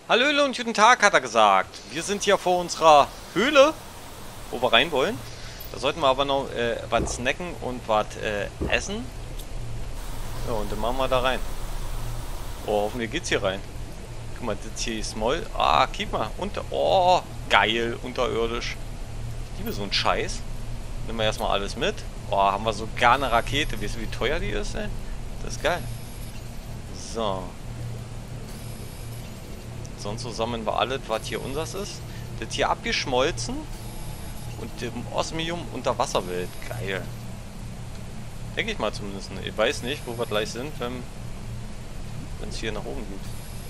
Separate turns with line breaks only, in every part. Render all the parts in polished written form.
Hallöle und guten Tag, hat er gesagt. Wir sind hier vor unserer Höhle, wo wir rein wollen. Da sollten wir aber noch was snacken und was essen. Ja, und dann machen wir da rein. Oh, hoffentlich geht's hier rein. Guck mal, das hier ist Moll. Ah, guck mal. Oh, geil, unterirdisch. Ich liebe so einen Scheiß. Nehmen wir erstmal alles mit. Oh, haben wir sogar eine Rakete. Weißt du, wie teuer die ist, ey? Das ist geil. So. Sonst so sammeln wir alles, was hier unseres ist. Das hier abgeschmolzen. Und im Osmium Unterwasserwelt. Geil. Denke ich mal zumindest. Ich weiß nicht, wo wir gleich sind, wenn es hier nach oben geht.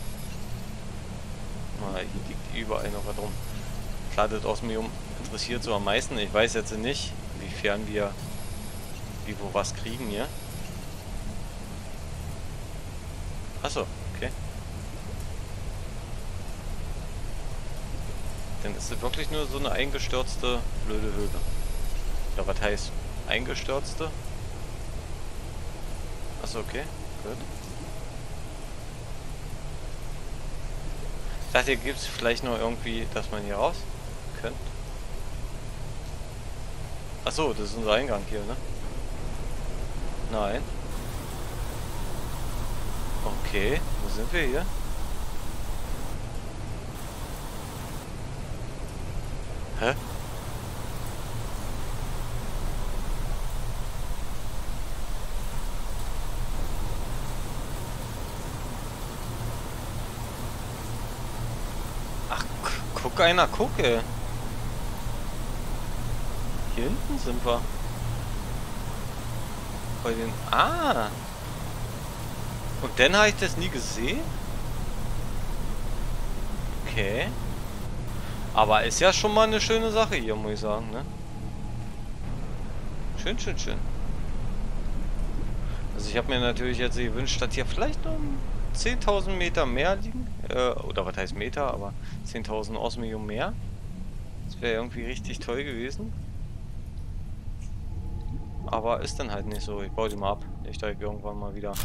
Na, hier liegt überall noch was rum. Klar, das Osmium interessiert so am meisten. Ich weiß jetzt nicht, inwiefern wir wie wo was kriegen hier. Achso, okay. Dann ist es wirklich nur so eine eingestürzte blöde Höhle. Oder was heißt eingestürzte? Achso, okay, gut. Ich dachte, hier gibt es vielleicht nur irgendwie, dass man hier raus könnte. Achso, das ist unser Eingang hier, ne? Nein. Okay, wo sind wir hier? Hä? Ach, guck einer, gucke. Hier hinten sind wir. Bei den... Ah! Und dann habe ich das nie gesehen? Okay. Aber ist ja schon mal eine schöne Sache hier, muss ich sagen, ne? Schön, schön, schön. Also ich habe mir natürlich jetzt gewünscht, dass hier vielleicht noch 10.000 Meter mehr liegen. Oder was heißt Meter, aber 10.000 Osmium mehr. Das wäre irgendwie richtig toll gewesen. Aber ist dann halt nicht so. Ich baue die mal ab. Ich steige irgendwann mal wieder.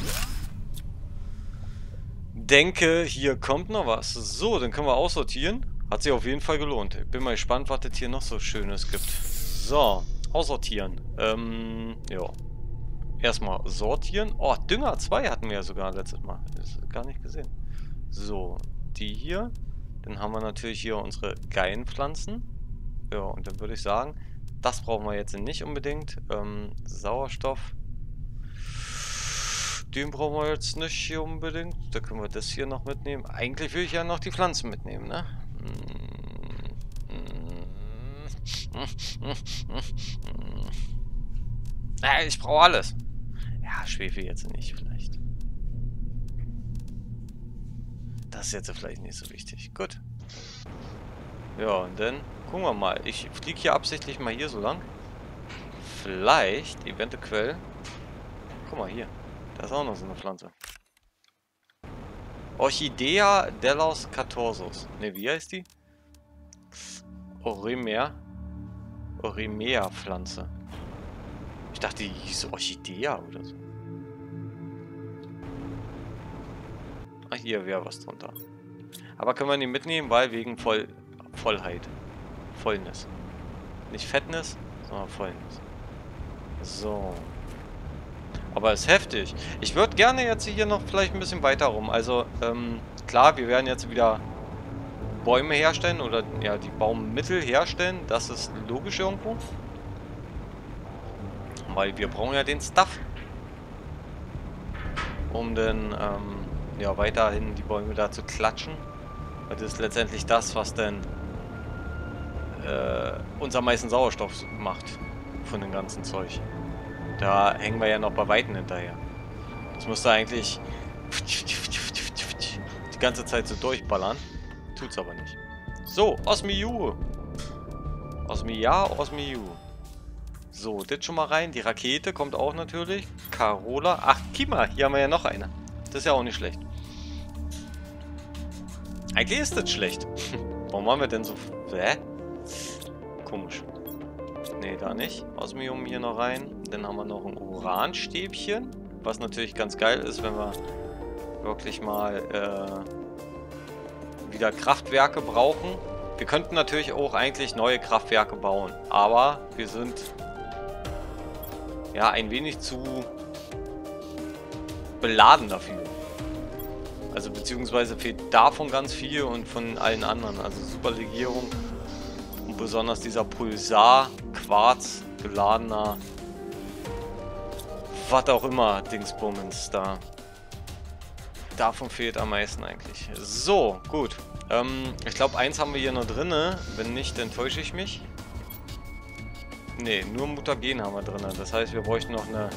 Denke, hier kommt noch was. So, dann können wir aussortieren. Hat sich auf jeden Fall gelohnt. Ich bin mal gespannt, was es hier noch so Schönes gibt. So, aussortieren. Ja. Erstmal sortieren. Oh, Dünger 2 hatten wir ja sogar letztes Mal. Das ist gar nicht gesehen. So, die hier. Dann haben wir natürlich hier unsere geilen Pflanzen. Ja, und dann würde ich sagen, das brauchen wir jetzt nicht unbedingt. Sauerstoff. Den brauchen wir jetzt nicht hier unbedingt. Da können wir das hier noch mitnehmen. Eigentlich will ich ja noch die Pflanzen mitnehmen, ne? Ich brauche alles. Ja, Schwefel jetzt nicht vielleicht. Das ist jetzt vielleicht nicht so wichtig. Gut. Ja, und dann gucken wir mal. Ich fliege hier absichtlich mal hier so lang. Vielleicht, eventuell. Guck mal hier. Da ist auch noch so eine Pflanze. Orchidea delos Catorsus. Ne, wie heißt die? Orimea Pflanze. Ich dachte, die hieß Orchidea oder so. Ah, hier wäre was drunter. Aber können wir nicht mitnehmen, weil wegen Vollheit. Vollness. Nicht Fettness, sondern Vollness. So. Aber ist heftig. Ich würde gerne jetzt hier noch vielleicht ein bisschen weiter rum. Also, klar, wir werden jetzt wieder Bäume herstellen oder ja, die Baummittel herstellen. Das ist logisch irgendwo. Weil wir brauchen ja den Stuff. Um dann, ja, weiterhin die Bäume da zu klatschen. Weil das ist letztendlich das, was dann uns am meisten Sauerstoff macht. Von dem ganzen Zeug. Da hängen wir ja noch bei Weitem hinterher. Das müsste eigentlich die ganze Zeit so durchballern. Tut's aber nicht. So, Osmiu. Osmiu. So, das schon mal rein. Die Rakete kommt auch natürlich. Carola. Ach, Kima, hier haben wir ja noch eine. Das ist ja auch nicht schlecht. Eigentlich ist das schlecht. Warum haben wir denn so... Hä? Komisch. Ne, da nicht. Osmium hier noch rein. Dann haben wir noch ein Uranstäbchen. Was natürlich ganz geil ist, wenn wir wirklich mal wieder Kraftwerke brauchen. Wir könnten natürlich auch eigentlich neue Kraftwerke bauen, aber wir sind ja ein wenig zu beladen dafür. Also beziehungsweise fehlt davon ganz viel und von allen anderen. Also Superlegierung und besonders dieser Pulsar, Quarz, geladener, was auch immer, Dingsbummens da. Davon fehlt am meisten eigentlich. So, gut. Ich glaube, eins haben wir hier noch drin. Wenn nicht, dann täusche ich mich. Ne, nur Mutagen haben wir drin. Das heißt, wir bräuchten noch eine...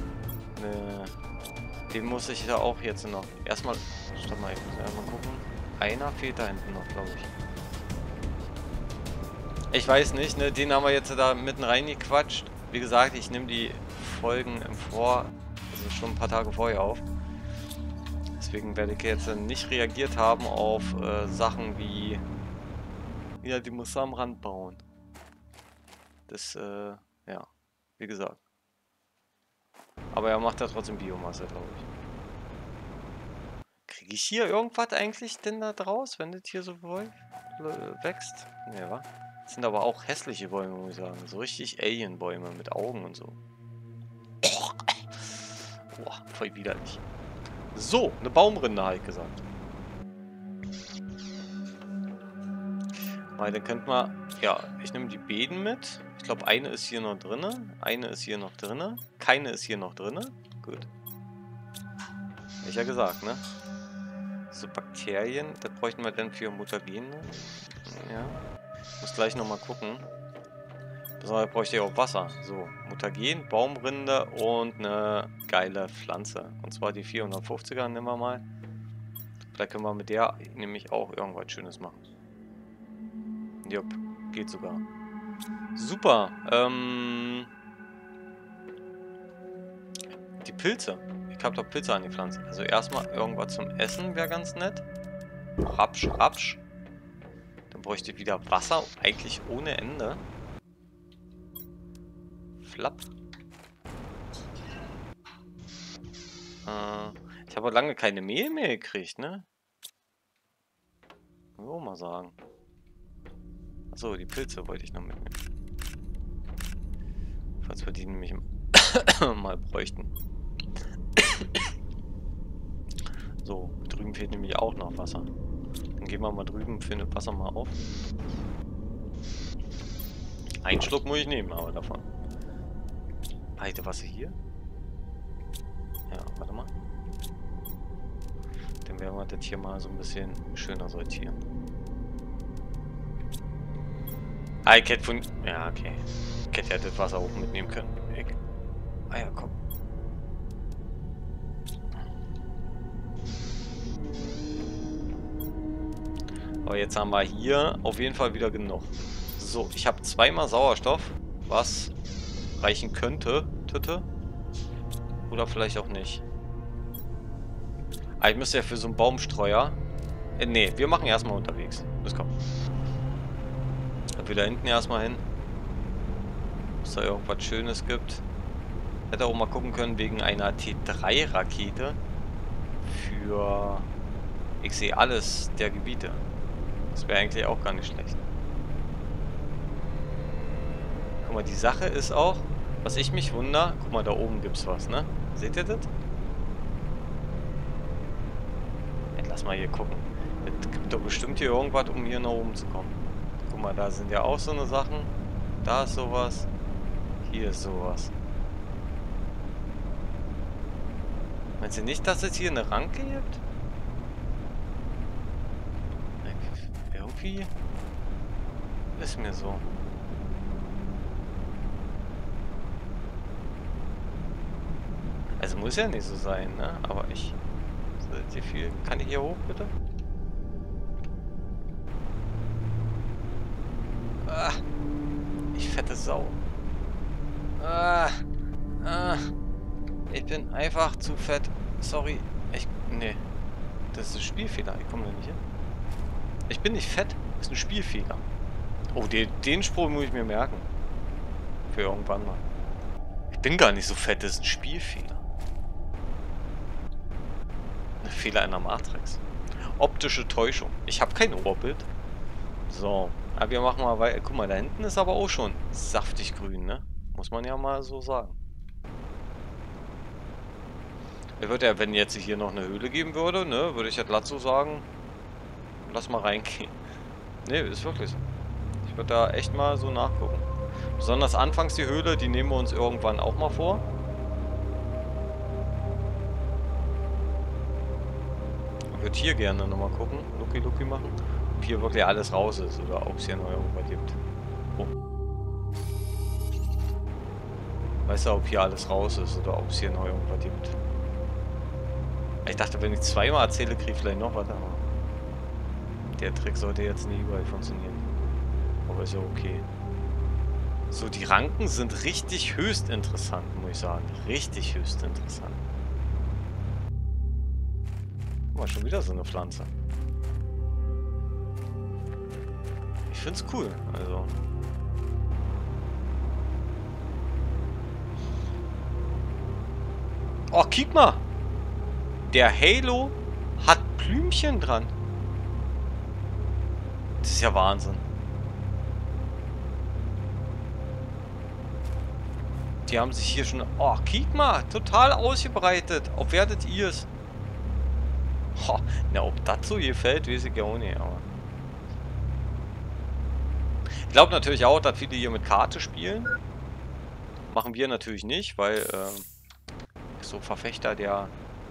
Den muss ich da auch jetzt noch... Erstmal... Stopp mal, ich muss erstmal gucken. Einer fehlt da hinten noch, glaube ich. Ich weiß nicht, ne? Den haben wir jetzt da mitten reingequatscht. Wie gesagt, ich nehme die Folgen also schon ein paar Tage vorher auf. Deswegen werde ich jetzt nicht reagiert haben auf Sachen wie... Ja, die muss am Rand bauen. Das, ja, wie gesagt. Aber er macht ja trotzdem Biomasse, glaube ich. Kriege ich hier irgendwas eigentlich denn da draus, wenn das hier so wächst? Ne, wa? Das sind aber auch hässliche Bäume, muss ich sagen. So richtig Alien-Bäume mit Augen und so. Boah, voll widerlich. So, eine Baumrinde, habe ich gesagt. Weil dann könnte man... Ja, ich nehme die Beeten mit. Ich glaube, eine ist hier noch drinne. Eine ist hier noch drinne. Keine ist hier noch drinne. Gut. Hab ich ja gesagt, ne? So, Bakterien. Das bräuchten wir dann für Mutagen. Ja. Muss gleich nochmal gucken. Besonders bräuchte ich auch Wasser. So, Mutagen, Baumrinde und eine geile Pflanze. Und zwar die 450er nehmen wir mal. Vielleicht können wir mit der nämlich auch irgendwas Schönes machen. Jupp, geht sogar. Super. Die Pilze. Ich habe doch Pilze angepflanzt. Also erstmal irgendwas zum Essen wäre ganz nett. Rapsch, rapsch. Dann bräuchte ich wieder Wasser. Eigentlich ohne Ende. Flapp. Ich habe lange keine Mehl mehr gekriegt, ne? So mal sagen. Achso, die Pilze wollte ich noch mitnehmen. Falls wir die nämlich mal bräuchten. So, drüben fehlt nämlich auch noch Wasser. Dann gehen wir mal drüben für das Wasser mal auf. Einen Schluck muss ich nehmen, aber davon. Alter, Wasser hier? Ja, warte mal. Dann werden wir das hier mal so ein bisschen schöner sortieren. Ah, ich hätte von... Ja, okay. Ich hätte ja das Wasser auch mitnehmen können. Ah ja, komm. Aber jetzt haben wir hier auf jeden Fall wieder genug. So, ich habe zweimal Sauerstoff, was reichen könnte. Oder vielleicht auch nicht. Ah, ich müsste ja für so einen Baumstreuer... ne, wir machen erstmal unterwegs. Das kommt. Ob wir da hinten erstmal hin. Ob es da irgendwas Schönes gibt. Hätte auch mal gucken können wegen einer T3-Rakete. Für... Ich sehe alles der Gebiete. Das wäre eigentlich auch gar nicht schlecht. Guck mal, die Sache ist auch, was ich mich wundere, guck mal, da oben gibt's was, ne? Seht ihr das? Jetzt lass mal hier gucken. Es gibt doch bestimmt hier irgendwas, um hier nach oben zu kommen. Guck mal, da sind ja auch so eine Sachen. Da ist sowas. Hier ist sowas. Meinst du nicht, dass es hier eine Ranke gibt? Irgendwie ist mir so. Also muss ja nicht so sein, ne? Aber ich... Hier viel. Kann ich hier hoch, bitte? Ah, ich fette Sau. Ich bin einfach zu fett. Sorry. Nee. Das ist ein Spielfehler. Ich komme da nicht hin. Ich bin nicht fett. Das ist ein Spielfehler. Oh, den Spruch muss ich mir merken. Für irgendwann mal. Ich bin gar nicht so fett. Das ist ein Spielfehler. Ein Fehler in der Matrix. Optische Täuschung. Ich habe kein Oberbild. So. Aber wir machen mal weiter. Guck mal, da hinten ist aber auch schon saftig grün, ne? Muss man ja mal so sagen. Ich würde ja, wenn jetzt hier noch eine Höhle geben würde, ne, würde ich ja glatt so sagen, lass mal reingehen. Ne, ist wirklich so. Ich würde da echt mal so nachgucken. Besonders anfangs die Höhle, die nehmen wir uns irgendwann auch mal vor. Ich würde hier gerne nochmal gucken, Lucky machen, ob hier wirklich alles raus ist oder ob es hier noch irgendwas gibt. Oh. Weißt du, ob hier alles raus ist oder ob es hier noch irgendwas gibt. Ich dachte, wenn ich zweimal erzähle, kriege ich vielleicht noch was, aber der Trick sollte jetzt nie überall funktionieren. Aber ist ja okay. So, die Ranken sind richtig höchst interessant, muss ich sagen. Richtig höchst interessant. Guck mal, schon wieder so eine Pflanze. Ich find's cool, also. Oh, guck mal! Der Halo hat Blümchen dran. Das ist ja Wahnsinn. Die haben sich hier schon... Oh, guck mal! Total ausgebreitet. Ob werdet ihr es? Oh, na, ob das so gefällt, weiß ich ja auch nicht, aber... Ich glaube natürlich auch, dass viele hier mit Karte spielen. Machen wir natürlich nicht, weil... so Verfechter der...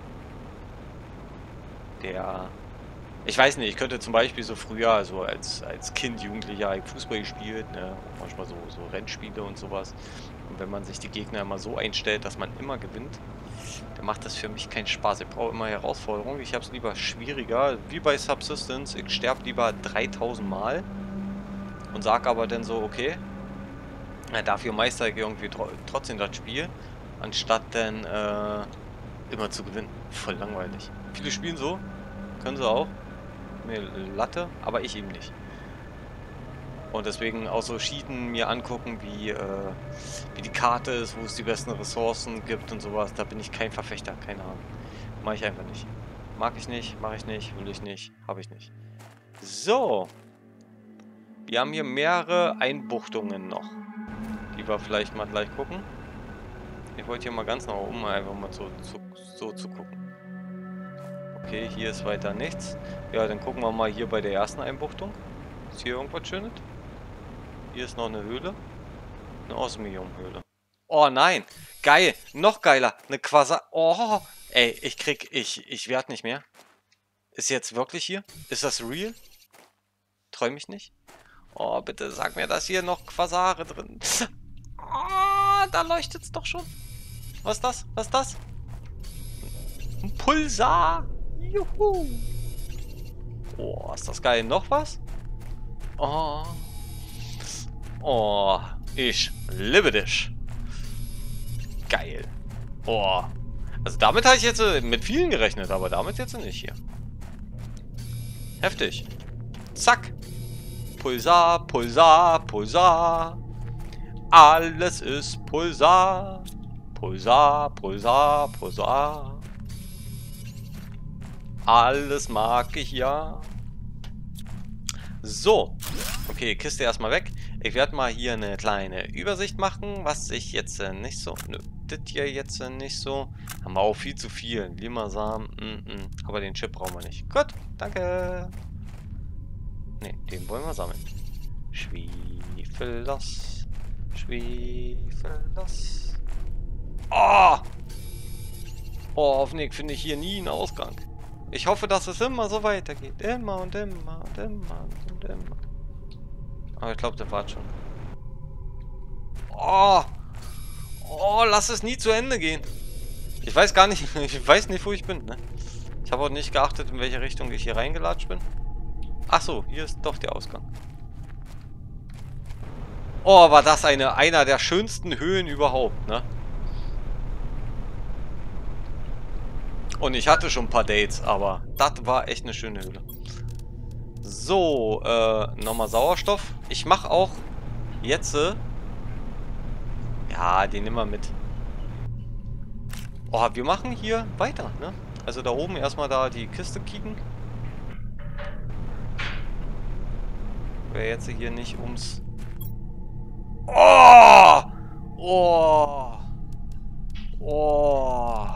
Ich weiß nicht, ich könnte zum Beispiel so früher, so als Kind, Jugendlicher, Fußball gespielt, ne? Manchmal so Rennspiele und sowas. Und wenn man sich die Gegner immer so einstellt, dass man immer gewinnt, dann macht das für mich keinen Spaß. Ich brauche immer Herausforderungen. Ich habe es lieber schwieriger, wie bei Subsistence. Ich sterbe lieber 3000 Mal und sage aber dann so, okay, dafür meister ich irgendwie trotzdem das Spiel, anstatt dann immer zu gewinnen. Voll langweilig. Viele spielen so, können sie auch. Mir Latte, aber ich eben nicht. Und deswegen auch so Cheaten mir angucken, wie die Karte ist, wo es die besten Ressourcen gibt und sowas. Da bin ich kein Verfechter, keine Ahnung. Mache ich einfach nicht. Mag ich nicht, mache ich nicht, will ich nicht, habe ich nicht. So. Wir haben hier mehrere Einbuchtungen noch, die wir vielleicht mal gleich gucken. Ich wollte hier mal ganz nach oben einfach mal so zu gucken. Okay, hier ist weiter nichts. Ja, dann gucken wir mal hier bei der ersten Einbuchtung. Ist hier irgendwas Schönes? Hier ist noch eine Höhle. Eine Osmium-Höhle. Oh nein! Geil! Noch geiler! Eine Quasar... Oh! Ey, ich werd nicht mehr. Ist jetzt wirklich hier? Ist das real? Träume ich nicht? Oh, bitte sag mir, dass hier noch Quasare drin... Oh, da leuchtet's doch schon. Was ist das? Was ist das? Ein Pulsar! Juhu! Oh, ist das geil. Noch was? Oh. Oh, ich liebe dich. Geil. Oh. Also damit habe ich jetzt mit vielen gerechnet, aber damit jetzt nicht hier. Heftig. Zack. Pulsar, Pulsar, Pulsar. Alles ist Pulsar. Pulsar, Pulsar, Pulsar. Alles mag ich ja. So. Okay, Kiste erstmal weg. Ich werde mal hier eine kleine Übersicht machen, was ich jetzt nicht so... Nö, das hier jetzt nicht so. Haben wir auch viel zu viel. Limasamen, aber den Chip brauchen wir nicht. Gut, danke. Ne, den wollen wir sammeln. Schwefellos. Schwefellos. Oh! Oh, hoffentlich finde ich hier nie einen Ausgang. Ich hoffe, dass es immer so weitergeht. Immer und immer und immer und immer. Aber ich glaube, der war schon. Oh! Oh, lass es nie zu Ende gehen. Ich weiß gar nicht, ich weiß nicht, wo ich bin, ne? Ich habe auch nicht geachtet, in welche Richtung ich hier reingelatscht bin. Ach so, hier ist doch der Ausgang. Oh, war das einer der schönsten Höhlen überhaupt, ne? Und ich hatte schon ein paar Dates, aber das war echt eine schöne Höhle. So, nochmal Sauerstoff. Ich mache auch jetzt... ja, den nehmen wir mit. Oh, wir machen hier weiter, ne? Also da oben erstmal da die Kiste kicken. wäre jetzt hier nicht ums... Oh! Oh! Oh!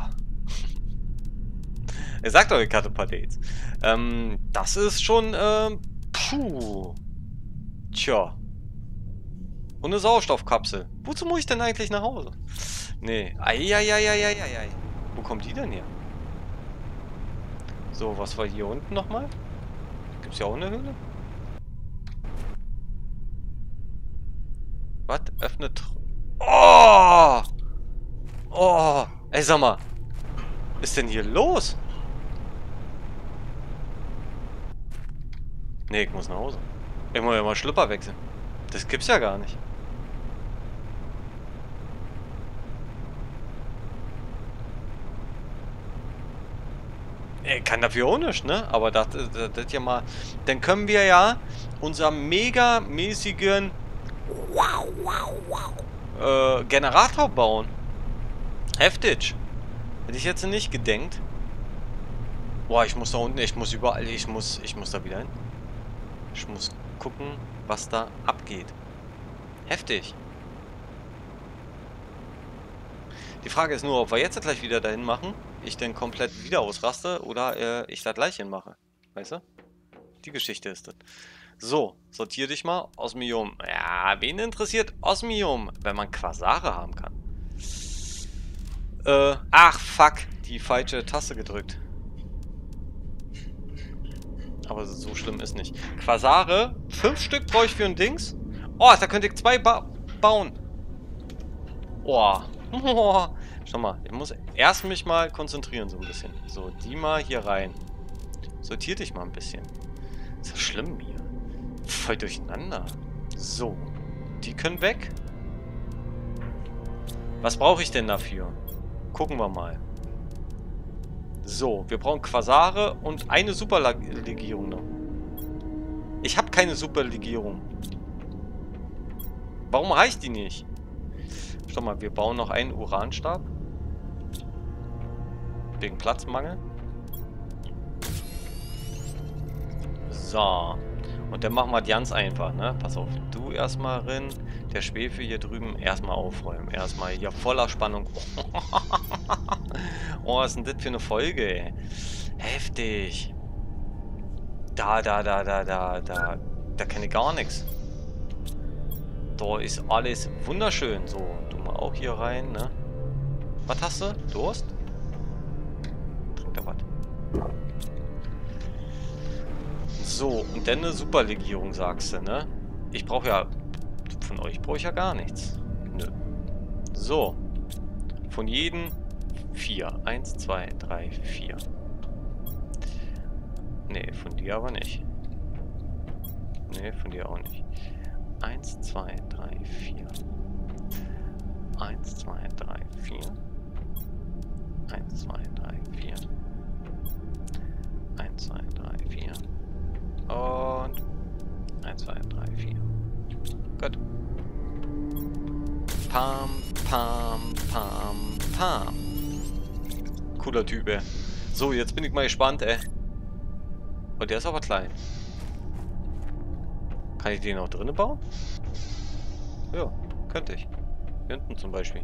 Er sagt doch, ich hatte ein paar Dates. Das ist schon, puh. Tja. Und eine Sauerstoffkapsel. Wozu muss ich denn eigentlich nach Hause? Nee. Eieieiei. Wo kommt die denn her? So, was war hier unten nochmal? Gibt's ja auch eine Höhle? Was? Öffnet... Oh! Oh! Ey, sag mal. Was ist denn hier los? Nee, ich muss nach Hause. Ich muss ja mal Schlüpper wechseln. Das gibt's ja gar nicht. Ich kann dafür auch nicht, ne? Aber das ja mal... Dann können wir ja unseren megamäßigen Generator bauen. Heftig. Hätte ich jetzt nicht gedenkt. Boah, ich muss da unten, ich muss überall, ich muss da wieder hin. Ich muss gucken, was da abgeht. Heftig. Die Frage ist nur, ob wir jetzt gleich wieder dahin machen, ich dann komplett wieder ausraste oder ich da gleich hinmache. Weißt du? Die Geschichte ist das. So, sortier dich mal. Osmium. Ja, wen interessiert Osmium, wenn man Quasare haben kann? Ach, fuck. Die falsche Taste gedrückt. Aber so schlimm ist nicht. Quasare. 5 Stück brauche ich für ein Dings. Oh, da könnte ich 2 bauen. Oh. Oh. Schau mal, ich muss erst mich mal konzentrieren so ein bisschen. So, die mal hier rein. Sortier dich mal ein bisschen. Ist das schlimm hier? Voll durcheinander. So. Die können weg. Was brauche ich denn dafür? Gucken wir mal. So, wir brauchen Quasare und eine Superlegierung noch. Ich habe keine Superlegierung. Warum reicht die nicht? Schau mal, wir bauen noch einen Uranstab. Wegen Platzmangel. So. Und dann machen wir die ganz einfach, ne? Pass auf, du erstmal rein. Der Schwefel hier drüben erstmal aufräumen. Erstmal hier voller Spannung. Oh, was ist denn das für eine Folge, ey? Heftig. Da kenne ich gar nichts. Da ist alles wunderschön. So, du mal auch hier rein, ne? Was hast du? Durst? Trink da was. So, und dann eine Superlegierung, sagst du, ne? Ich brauche ja... Von euch brauche ich ja gar nichts. Nö. So. Von jedem 4. 1, 2, 3, 4. Nee, von dir aber nicht. Nee, von dir auch nicht. 1, 2, 3, 4. 1, 2, 3, 4. 1, 2, 3, 4. 1, 2, 3, 4. Und 1, 2, 3, 4. Gut. Pam, pam, pam, pam. Cooler Typ, ey. So, jetzt bin ich mal gespannt, ey. Oh, der ist aber klein. Kann ich den auch drinnen bauen? Ja, könnte ich. Hier hinten zum Beispiel.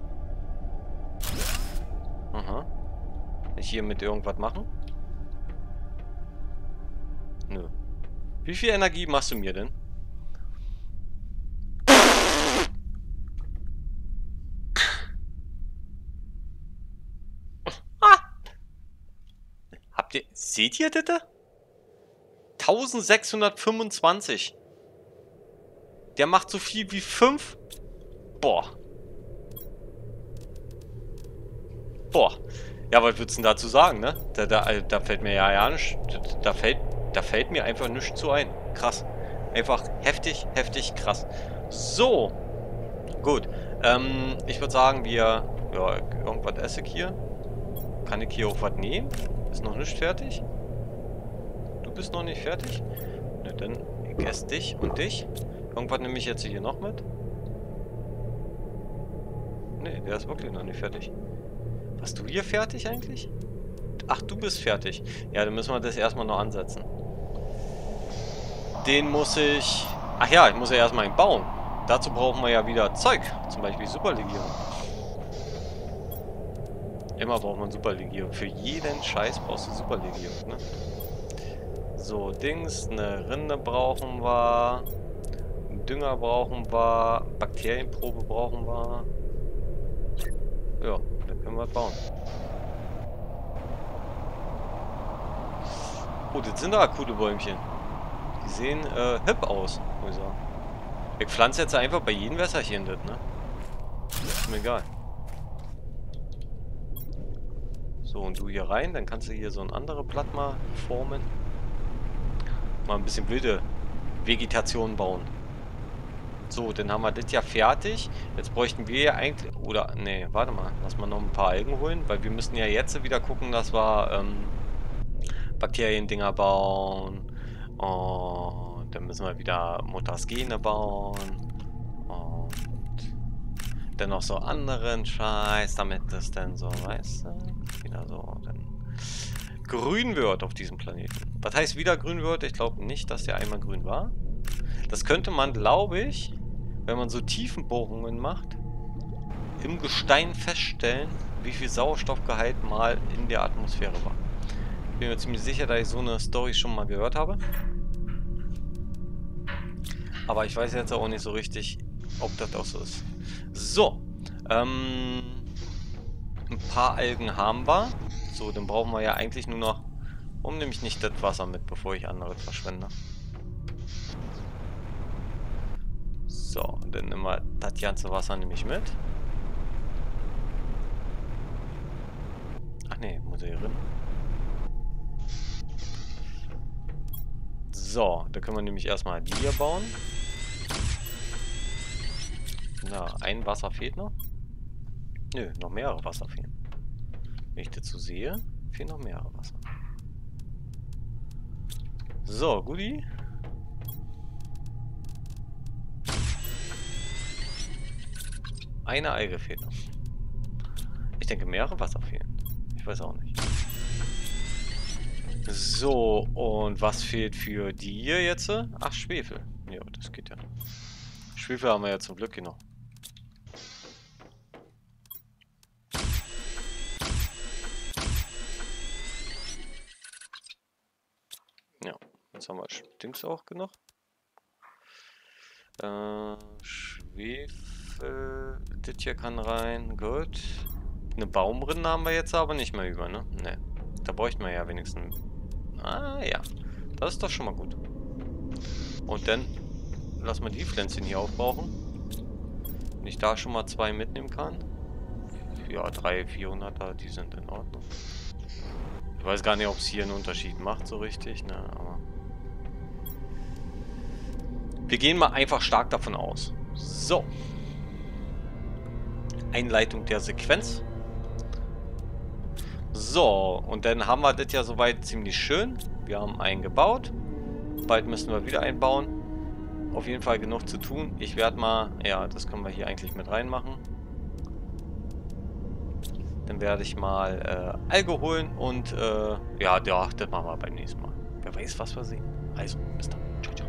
Aha. Kann ich hier mit irgendwas machen? Nö. Wie viel Energie machst du mir denn? Habt ihr... Seht ihr das? 1625. Der macht so viel wie 5. Boah. Boah. Ja, was würdest du denn dazu sagen, ne? Da fällt mir ja nicht... Da fällt mir einfach nichts zu ein. Krass. Einfach heftig, heftig krass. So. Gut. Ich würde sagen, wir... Ja, irgendwas esse ich hier. Kann ich hier auch was nehmen? Ist noch nicht fertig? Du bist noch nicht fertig? Ne, dann ich esse dich und dich. Irgendwas nehme ich jetzt hier noch mit. Ne, der ist wirklich noch nicht fertig. Warst du hier fertig eigentlich? Ach, du bist fertig. Ja, dann müssen wir das erstmal noch ansetzen. Den muss ich Ach ja, ich muss ja erstmal einen bauen. Dazu brauchen wir ja wieder Zeug. Zum Beispiel Superlegierung. Immer braucht man Superlegierung. Für jeden Scheiß brauchst du Superlegierung, ne? So, Dings, eine Rinde brauchen wir. Dünger brauchen wir. Bakterienprobe brauchen wir. Ja, dann können wir bauen. Oh, das sind da coole Bäumchen. Die sehen hip aus, muss ich sagen. Ich pflanze jetzt einfach bei jedem Wässerchen das, ne? Ist mir egal. So, und du hier rein, dann kannst du hier so ein anderes Blatt mal formen. Mal ein bisschen wilde Vegetation bauen. So, dann haben wir das ja fertig. Jetzt bräuchten wir ja eigentlich... Oder, nee, warte mal. Lass mal noch ein paar Algen holen. Weil wir müssen ja jetzt wieder gucken, dass wir Bakteriendinger bauen. Und dann müssen wir wieder Mutters Gene bauen. Und dann noch so anderen Scheiß, damit das dann so, weißt du, wieder so dann grün wird auf diesem Planeten. Was heißt wieder grün wird? Ich glaube nicht, dass der einmal grün war. Das könnte man, glaube ich, wenn man so Tiefenbohrungen macht, im Gestein feststellen, wie viel Sauerstoffgehalt mal in der Atmosphäre war. Ich bin mir ziemlich sicher, dass ich so eine Story schon mal gehört habe. Aber ich weiß jetzt auch nicht so richtig, ob das auch so ist. So. Ein paar Algen haben wir. So, dann brauchen wir ja eigentlich nur noch... Warum nehme ich nicht das Wasser mit, bevor ich anderes verschwende? So, dann nehmen wir das ganze Wasser nämlich mit. Ach nee, muss ich hier rein. So, da können wir nämlich erstmal die hier bauen. Na, ein Wasser fehlt noch. Nö, noch mehrere Wasser fehlen. Wenn ich dazu sehe, fehlen noch mehrere Wasser. So, Guti. Eine Alge fehlt noch. Ich denke, mehrere Wasser fehlen. Ich weiß auch nicht. So, und was fehlt für die hier jetzt? Ach, Schwefel. Ja, das geht ja. Schwefel haben wir ja zum Glück genug. Ja, jetzt haben wir Dings auch genug. Schwefel. Das hier kann rein. Gut. Eine Baumrinde haben wir jetzt aber nicht mehr über, ne? Ne. Da bräuchten wir ja wenigstens. Ah, ja. Das ist doch schon mal gut. Und dann lassen wir die Pflänzchen hier aufbrauchen. Wenn ich da schon mal 2 mitnehmen kann. Ja, 300, 400er, die sind in Ordnung. Ich weiß gar nicht, ob es hier einen Unterschied macht, so richtig, ne? Aber wir gehen mal einfach stark davon aus. So. Einleitung der Sequenz. So, und dann haben wir das ja soweit ziemlich schön. Wir haben einen gebaut. Bald müssen wir wieder einbauen. Auf jeden Fall genug zu tun. Ich werde mal, ja, das können wir hier eigentlich mit reinmachen. Dann werde ich mal Alge holen und ja, das machen wir beim nächsten Mal. Wer weiß, was wir sehen. Also, bis dann. Ciao, ciao.